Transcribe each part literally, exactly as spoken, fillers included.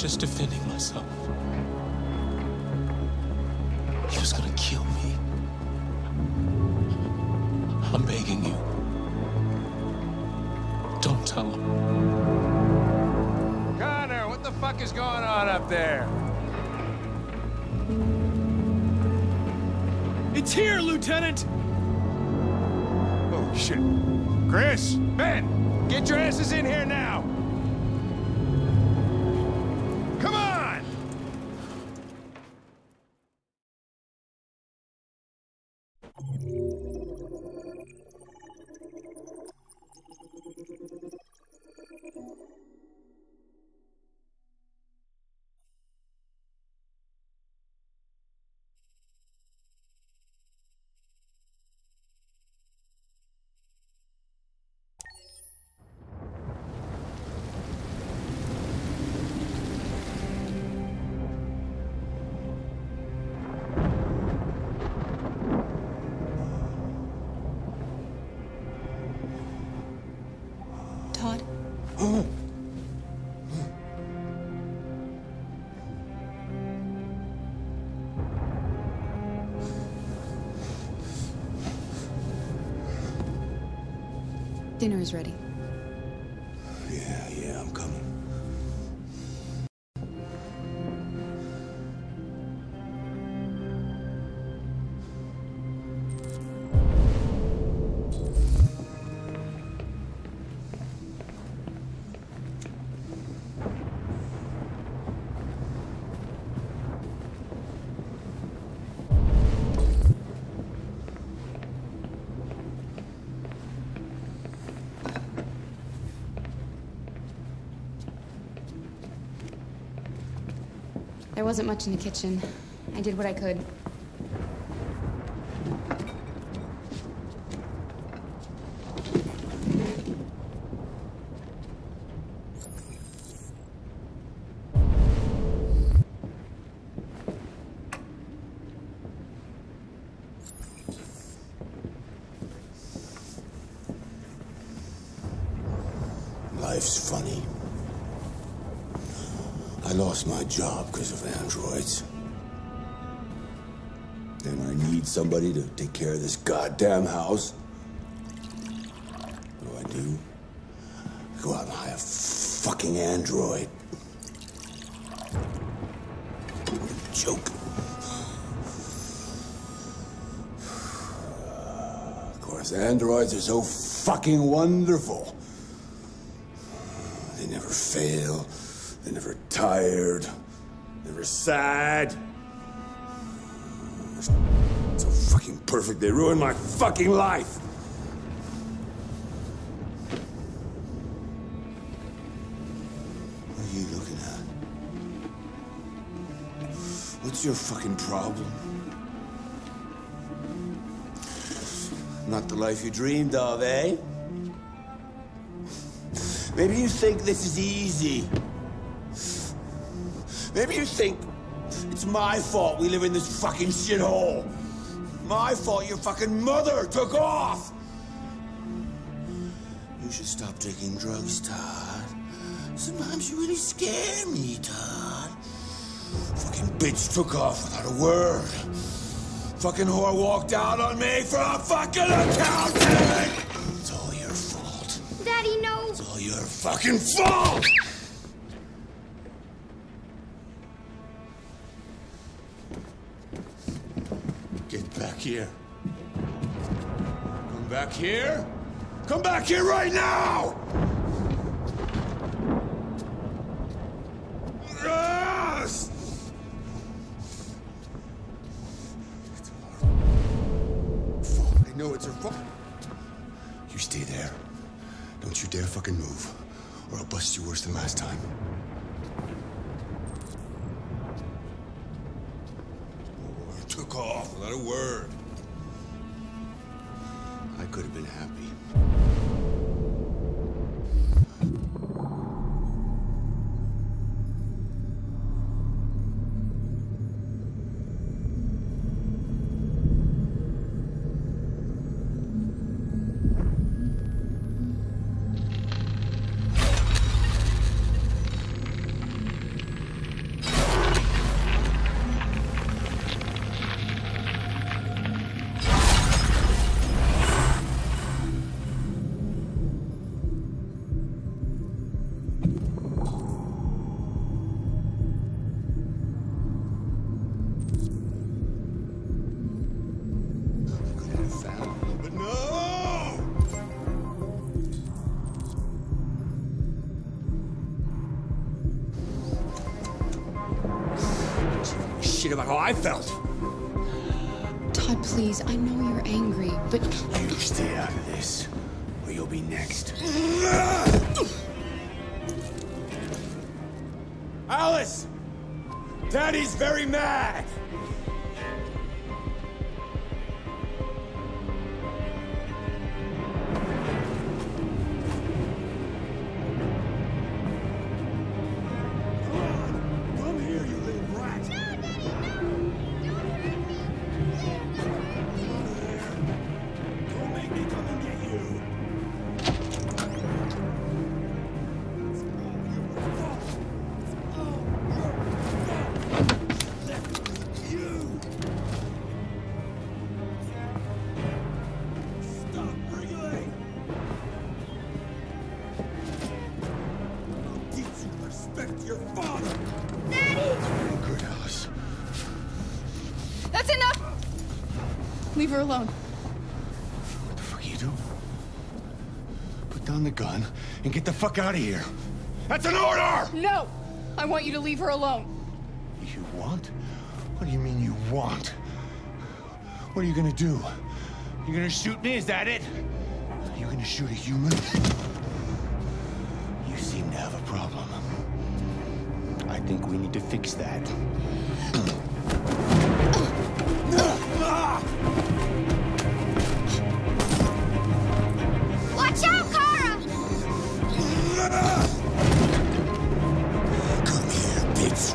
just defending myself. He was gonna kill me. I'm begging you. Don't tell him. Connor, what the fuck is going on up there? It's here, Lieutenant! Oh, shit. Chris, Ben, get your asses in here now! Come on! Todd? Oh. Dinner is ready. Yeah, yeah, I'm coming. There wasn't much in the kitchen. I did what I could. Life's funny. I lost my job because of androids. And when I need somebody to take care of this goddamn house, what do I do? I go out and hire a fucking android. What a joke. Of course, androids are so fucking wonderful. They never fail. They're never tired, never sad. So fucking perfect, they ruined my fucking life. What are you looking at? What's your fucking problem? Not the life you dreamed of, eh? Maybe you think this is easy. Maybe you think it's my fault we live in this fucking shithole. My fault your fucking mother took off. You should stop taking drugs, Todd. Sometimes you really scare me, Todd. Fucking bitch took off without a word. Fucking whore walked out on me for a fucking accountant. It's all your fault. Daddy, no. It's all your fucking fault. Get back here. Come back here. Come back here right now! Yes! It's our fault. I know it's her fault. You stay there. Don't you dare fucking move, or I'll bust you worse than last time. Took off without a word. I could have been happy. how I felt. Todd, please, I know you're angry, but... You stay out of this, or you'll be next. Alice! Daddy's very mad! Leave her alone. What the fuck are you doing? Put down the gun and get the fuck out of here. That's an order! No! I want you to leave her alone. You want? What do you mean you want? What are you gonna do? You gonna shoot me? Is that it? You gonna shoot a human? You seem to have a problem. I think we need to fix that. Watch out, Kara! Come here, bitch.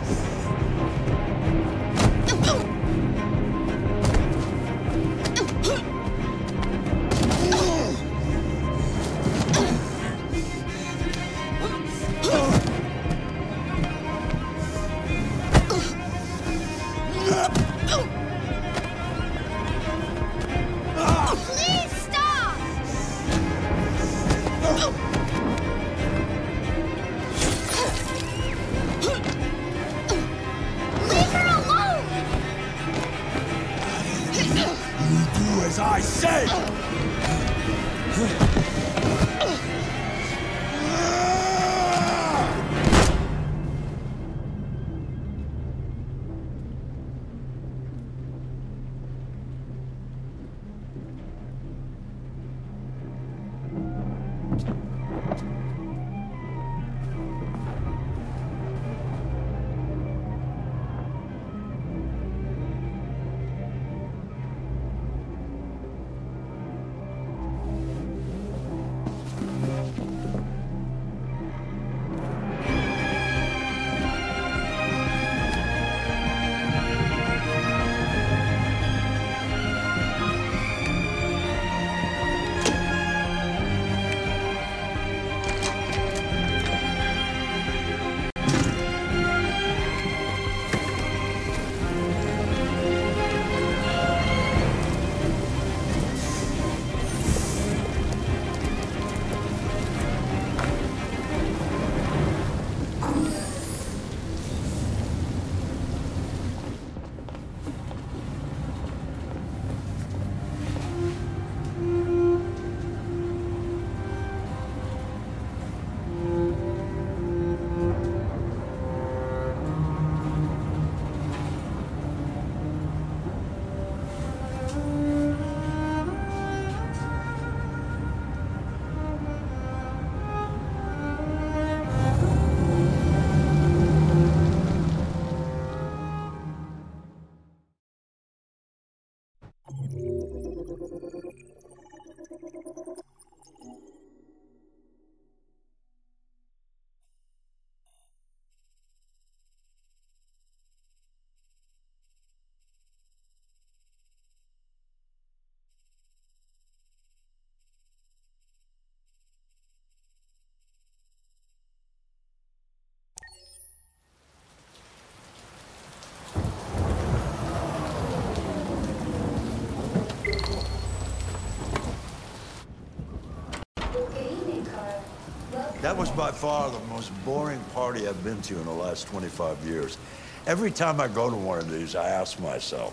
That was by far the most boring party I've been to in the last twenty-five years. Every time I go to one of these, I ask myself,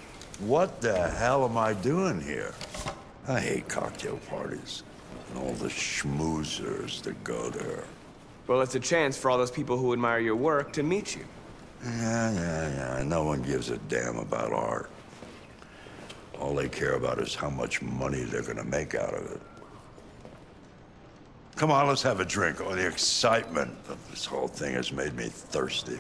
what the hell am I doing here? I hate cocktail parties and all the schmoozers that go there. Well, it's a chance for all those people who admire your work to meet you. Yeah, yeah, yeah. No one gives a damn about art. All they care about is how much money they're gonna make out of it. Come on, let's have a drink. Oh, the excitement of this whole thing has made me thirsty.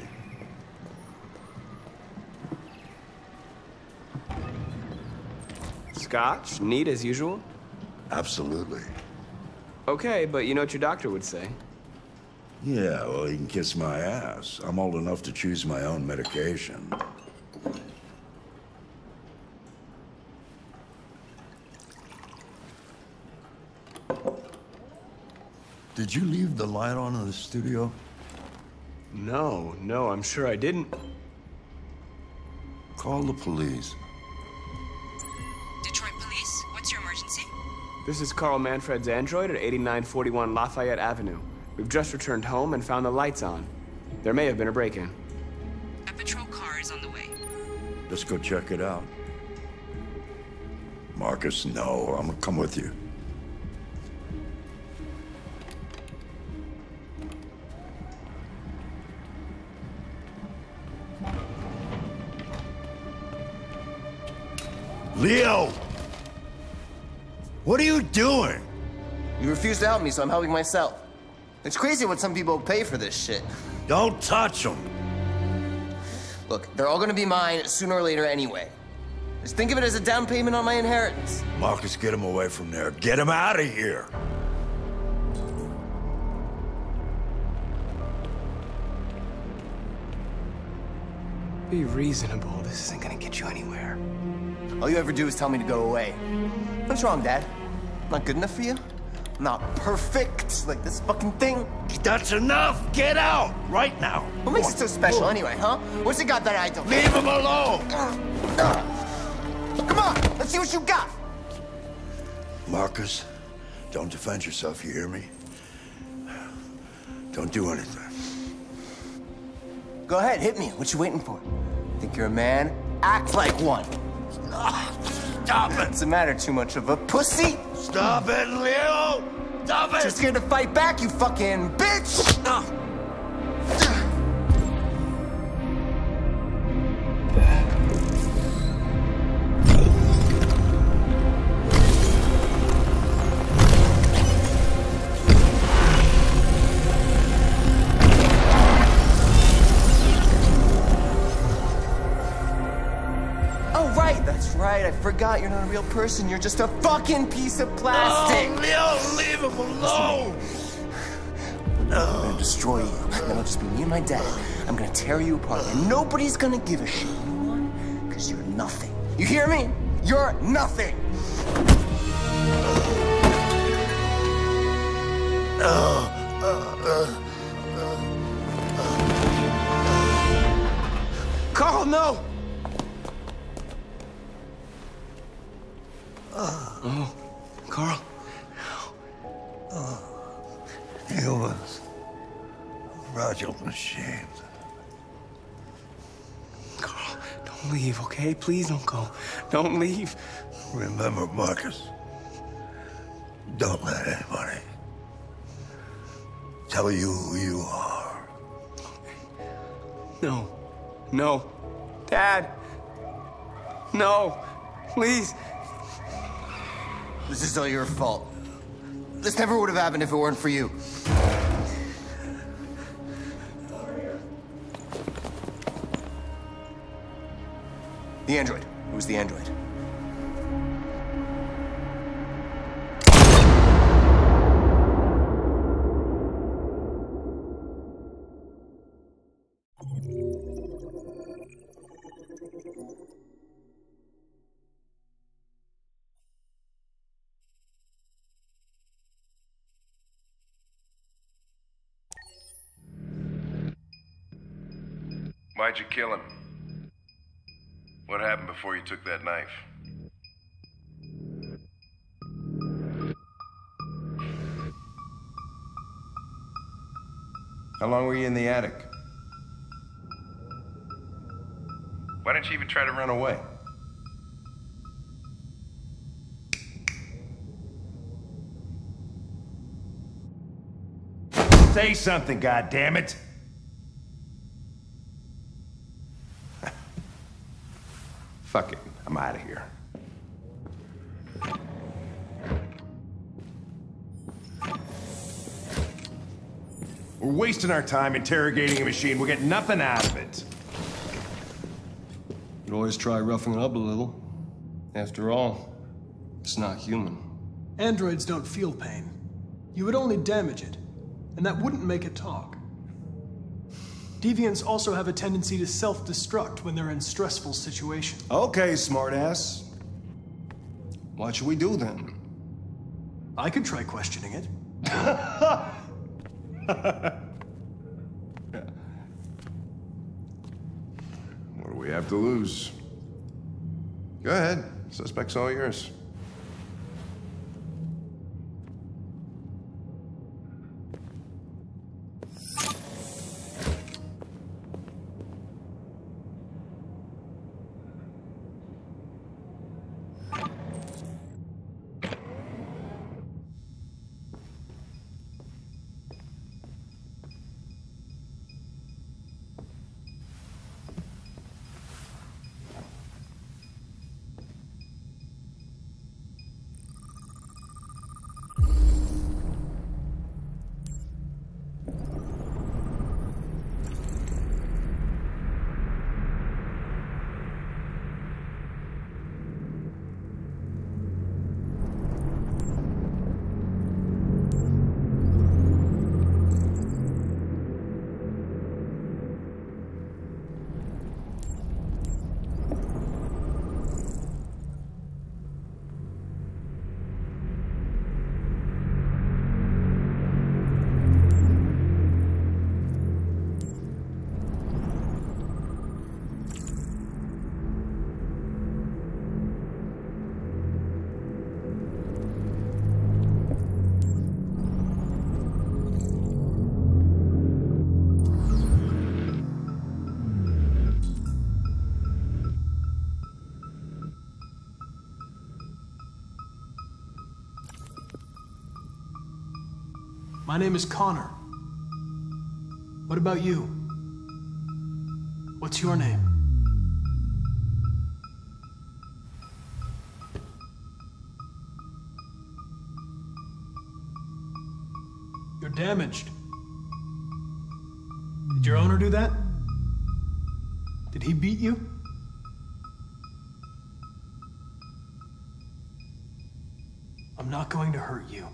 Scotch? Neat as usual? Absolutely. Okay, but you know what your doctor would say. Yeah, well, he can kiss my ass. I'm old enough to choose my own medication. Did you leave the light on in the studio? No, no, I'm sure I didn't. Call the police. Detroit Police, what's your emergency? This is Carl Manfred's android at eighty-nine forty-one Lafayette Avenue. We've just returned home and found the lights on. There may have been a break-in. A patrol car is on the way. Let's go check it out. Markus, no, I'm gonna come with you. Leo! What are you doing? You refuse to help me, so I'm helping myself. It's crazy what some people pay for this shit. Don't touch him. Look, they're all gonna be mine sooner or later anyway. Just think of it as a down payment on my inheritance. Markus, get him away from there. Get him out of here. Be reasonable. This isn't gonna get you anywhere. All you ever do is tell me to go away. What's wrong, Dad? Not good enough for you? Not perfect, like this fucking thing? That's enough! Get out! Right now! What makes it so special anyway, huh? What's it got that I don't? Leave him alone! Come on, let's see what you got! Markus, don't defend yourself, you hear me? Don't do anything. Go ahead, hit me. What you waiting for? Think you're a man? Act like one. Stop it! What's the matter, too much of a pussy? Stop it, Leo! Stop it! You're scared to fight back, you fucking bitch! No. I forgot you're not a real person. You're just a fucking piece of plastic. No, Leo, leave him alone. No. I'm gonna destroy you. Then it'll just be me and my dad. I'm gonna tear you apart, and nobody's gonna give a shit. You know why? Because you're nothing. You hear me? You're nothing. Uh, uh, uh, uh. Carl, no! Oh, Carl. Oh, humans, fragile machines. Carl, don't leave, okay? Please don't go. Don't leave. Remember, Markus, don't let anybody tell you who you are. No. No. Dad. No. Please. This is all your fault. This never would have happened if it weren't for you. The android. Who's the android? Why'd you kill him? What happened before you took that knife? How long were you in the attic? Why didn't you even try to run away? Say something, goddammit! Fuck it. I'm out of here. We're wasting our time interrogating a machine. We'll get nothing out of it. You'd always try roughing it up a little. After all, it's not human. Androids don't feel pain. You would only damage it, and that wouldn't make it talk. Deviants also have a tendency to self-destruct when they're in stressful situations. Okay, smartass. What should we do then? I could try questioning it. What do we have to lose? Go ahead. Suspect's all yours. My name is Connor. What about you? What's your name? You're damaged. Did your owner do that? Did he beat you? I'm not going to hurt you.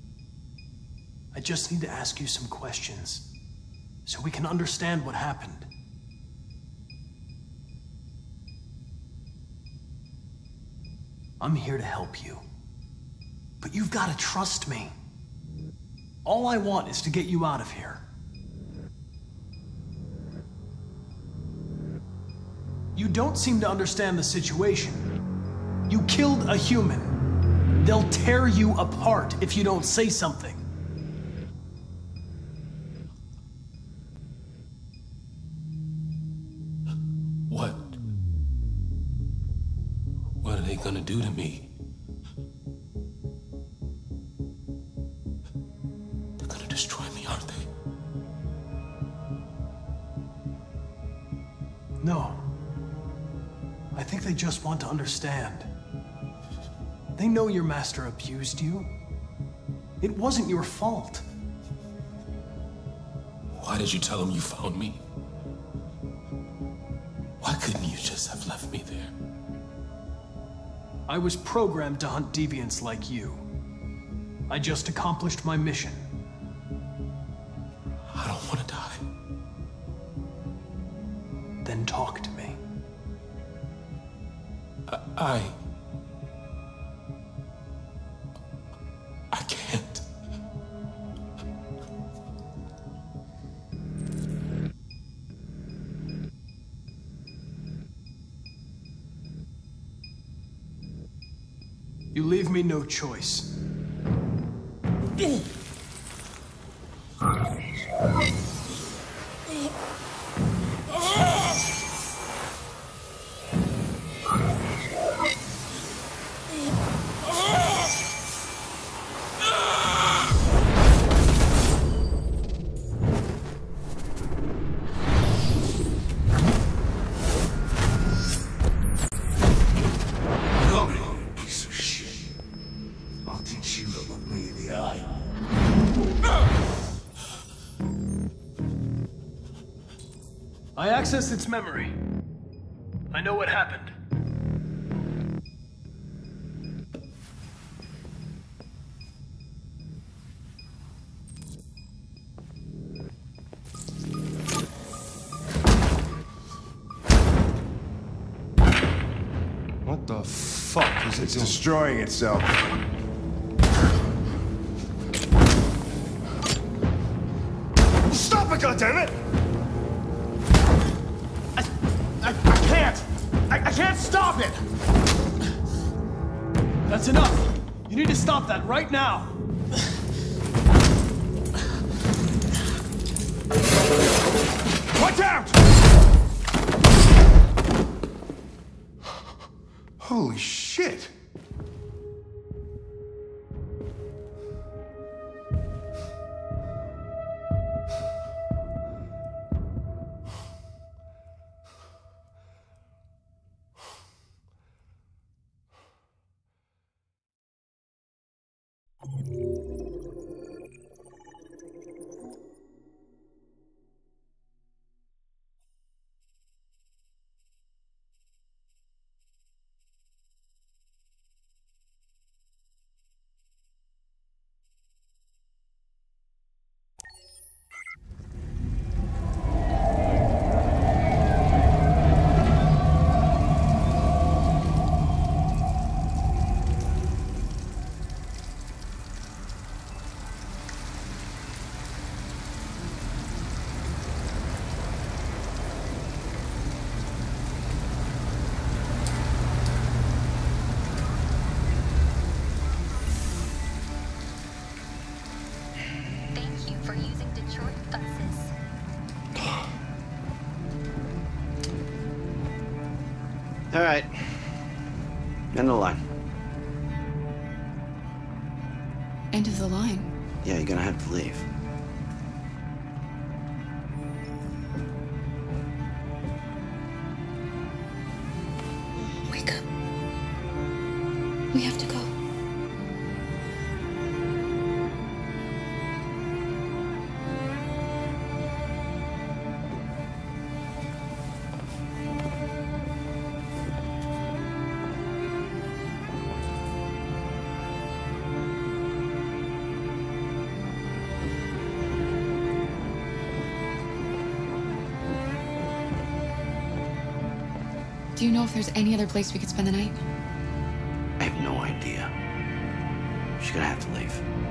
I just need to ask you some questions so we can understand what happened. I'm here to help you, but you've got to trust me. All I want is to get you out of here. You don't seem to understand the situation. You killed a human. They'll tear you apart if you don't say something. What? What are they gonna do to me? They're gonna destroy me, aren't they? No. I think they just want to understand. They know your master abused you. It wasn't your fault. Why did you tell them you found me? Why couldn't you just have left me there? I was programmed to hunt deviants like you. I just accomplished my mission. I don't want to die. Then talk to me. I... I... I can't. You leave me no choice. I accessed its memory. I know what happened. What the fuck is it It's doing? destroying itself. Stop it, goddammit! I, I, I can't! I, I can't stop it! That's enough! You need to stop that right now! Watch out! Holy shit! All right. End of the line. End of the line? Yeah, you're gonna have to leave. Wake up. We have to go. Do you know if there's any other place we could spend the night? I have no idea. She's gonna have to leave.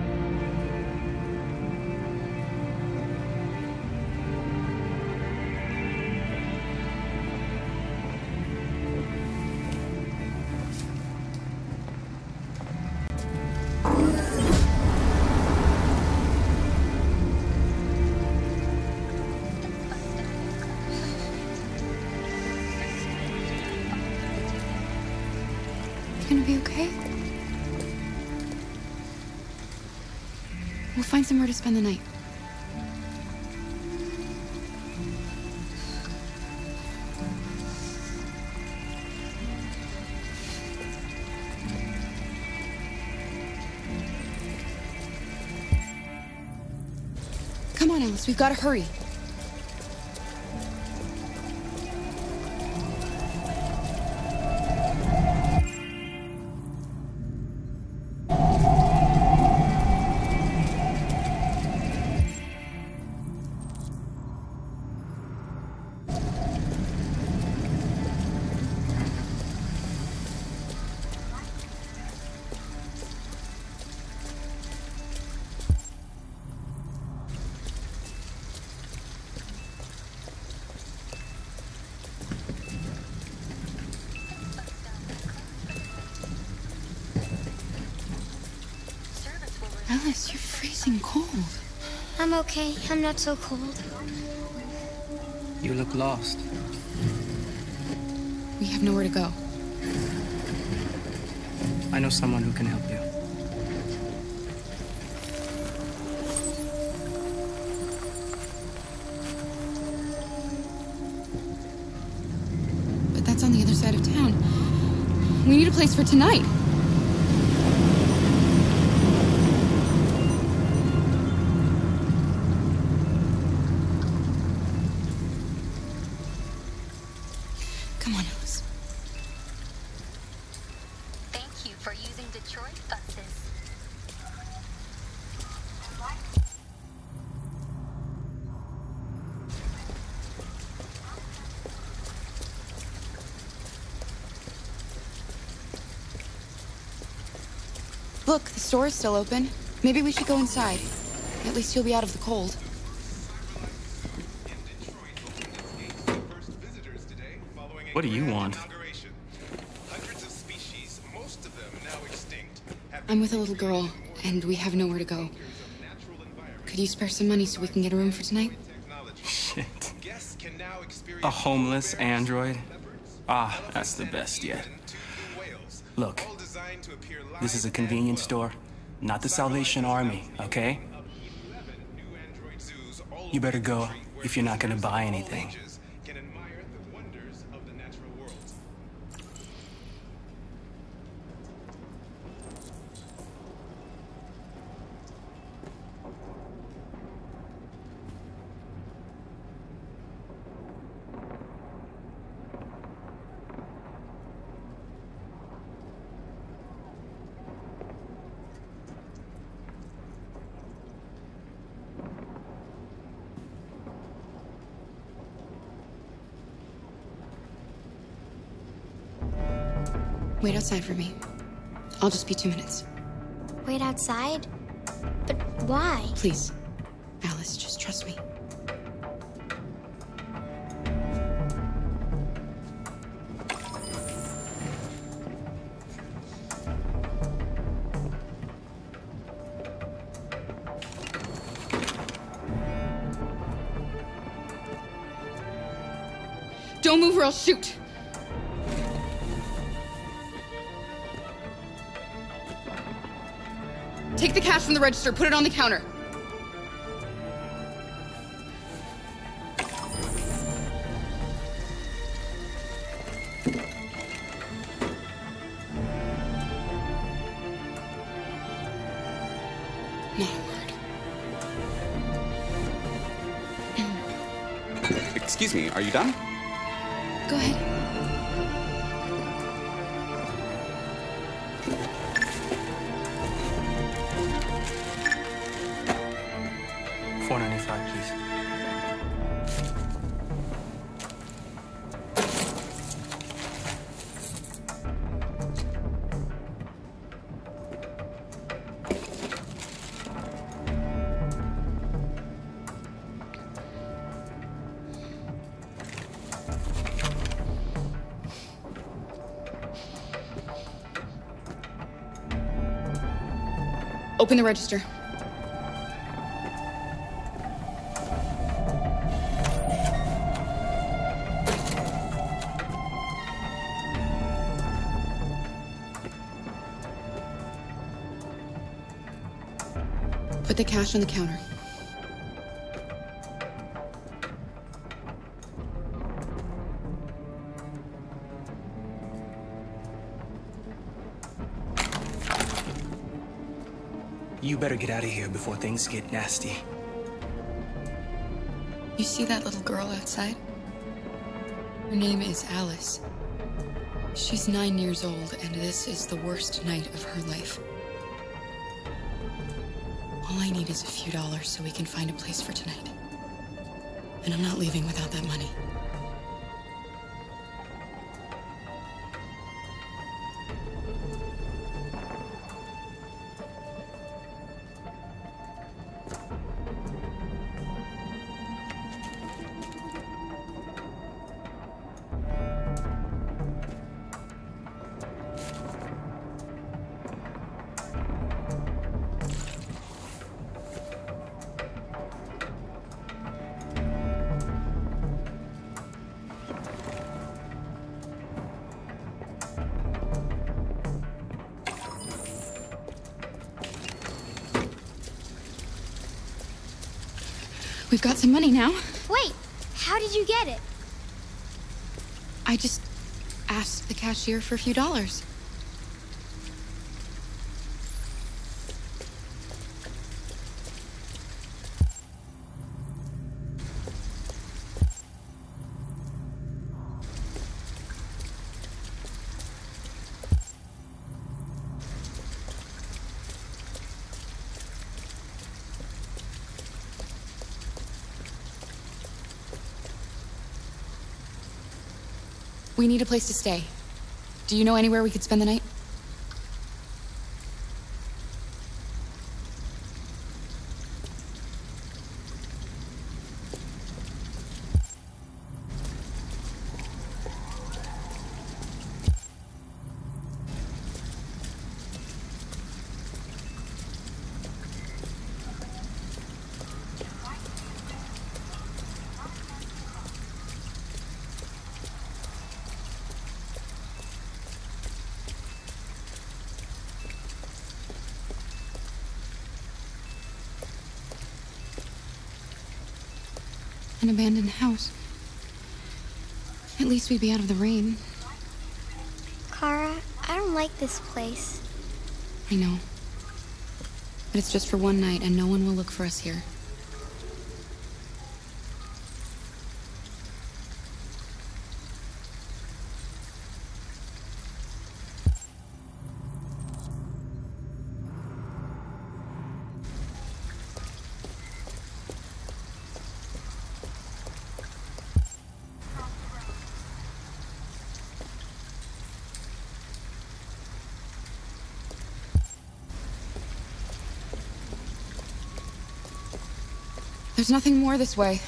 Gonna be okay? We'll find somewhere to spend the night. Come on, Alice, we've got to hurry. Alice, you're freezing cold. I'm okay. I'm not so cold. You look lost. We have nowhere to go. I know someone who can help you. But that's on the other side of town. We need a place for tonight. for using Detroit buses. Look, the store is still open. Maybe we should go inside. At least you'll be out of the cold. What do you want? I'm with a little girl, and we have nowhere to go. Could you spare some money so we can get a room for tonight? Shit. A homeless android? Ah, that's the best yet. Look, this is a convenience store, not the Salvation Army, okay? You better go if you're not gonna buy anything. Wait outside for me. I'll just be two minutes. Wait outside? But why? Please. Alice, just trust me. Don't move or I'll shoot! Take the cash from the register, put it on the counter. Not a word. Excuse me, are you done? Go ahead. four ninety-five, please. Open the register. Put the cash on the counter. You better get out of here before things get nasty. You see that little girl outside? Her name is Alice. She's nine years old, and this is the worst night of her life. All I need is a few dollars so we can find a place for tonight. And I'm not leaving without that money. We've got some money now. Wait, how did you get it? I just asked the cashier for a few dollars. We need a place to stay. Do you know anywhere we could spend the night? An abandoned house. At least we'd be out of the rain. Kara, I don't like this place. I know. But it's just for one night, and no one will look for us here. There's nothing more this way.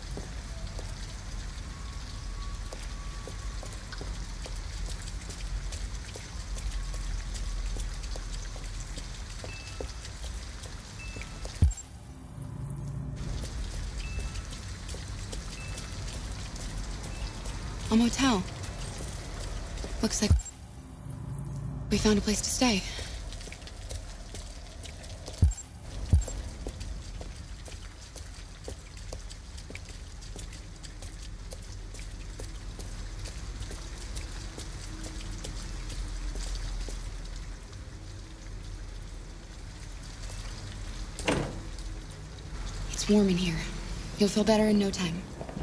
A motel. Looks like we found a place to stay. It's warm in here. You'll feel better in no time.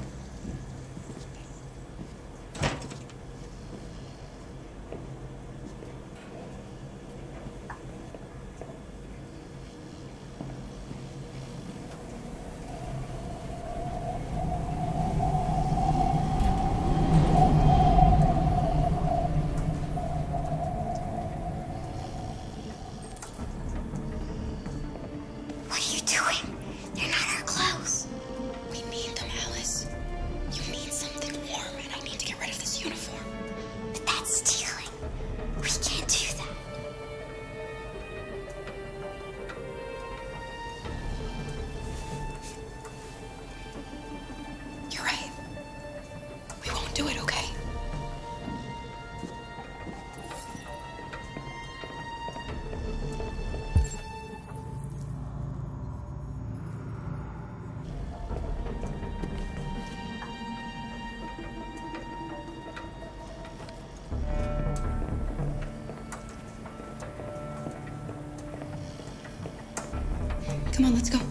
Come on, let's go.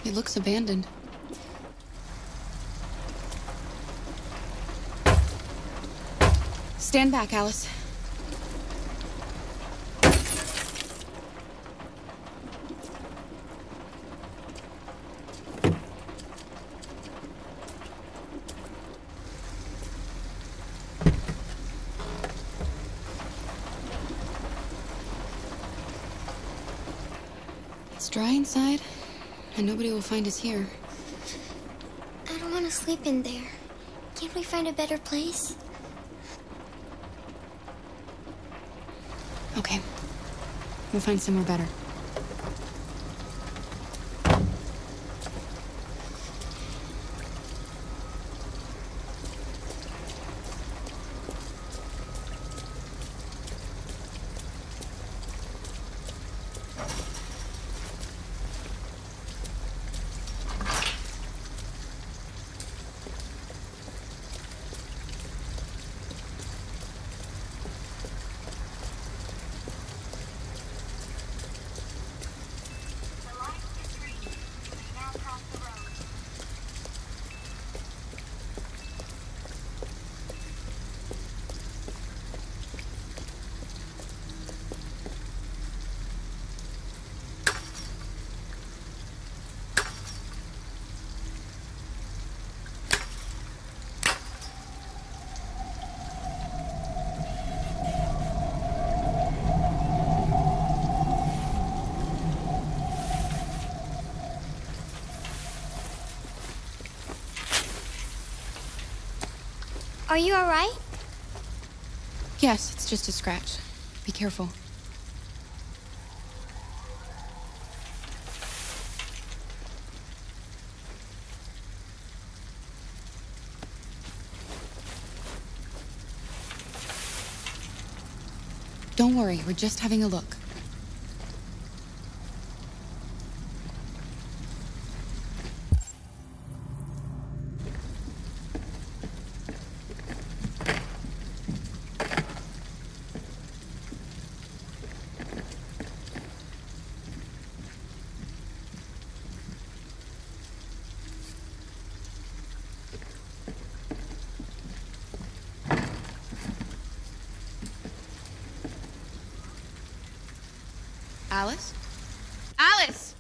It looks abandoned. Stand back, Alice. It's dry inside, and nobody will find us here. I don't want to sleep in there. Can't we find a better place? Okay. We'll find somewhere better. Are you all right? Yes, it's just a scratch. Be careful. Don't worry, we're just having a look. Alice? Alice!